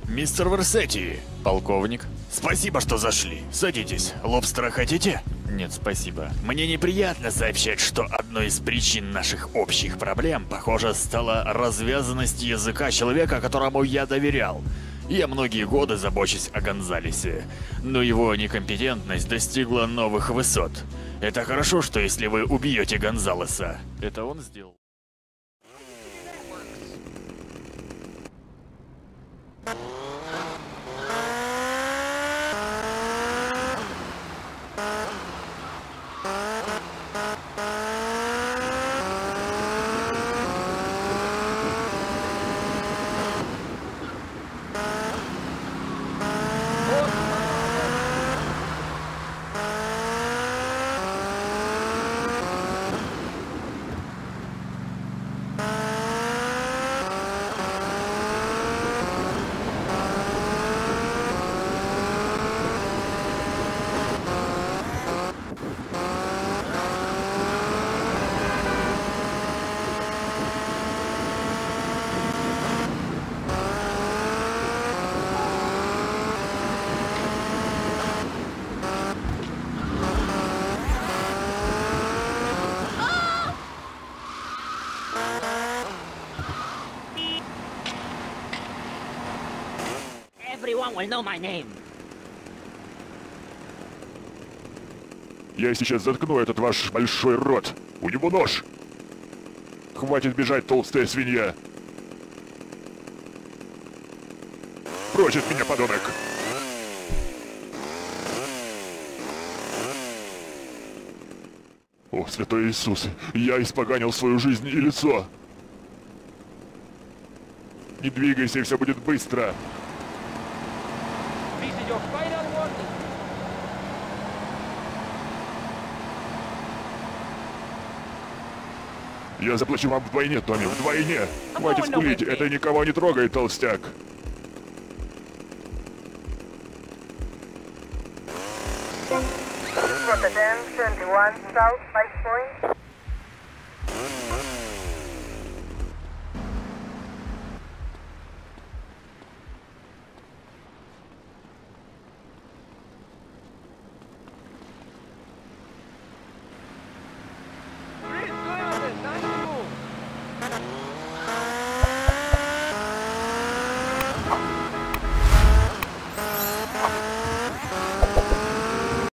Мистер Версетти. Полковник? Спасибо, что зашли. Садитесь. Лобстера хотите? Нет, спасибо. Мне неприятно сообщать, что одной из причин наших общих проблем, похоже, стала развязанность языка человека, которому я доверял. Я многие годы забочусь о Гонзалесе, но его некомпетентность достигла новых высот. Это хорошо, что если вы убьете Гонзалеса. Это он сделал? Everyone will know my name. Я сейчас заткну этот ваш большой рот. У него нож. Хватит бежать, толстая свинья. Прочь от меня, подонок. О, святой Иисус, я испоганил свою жизнь и лицо. Не двигайся, и все будет быстро. Я заплачу вам вдвойне, Томми, вдвойне. Хватит скулить, это никого не трогает, толстяк. Rotterdam 21 South by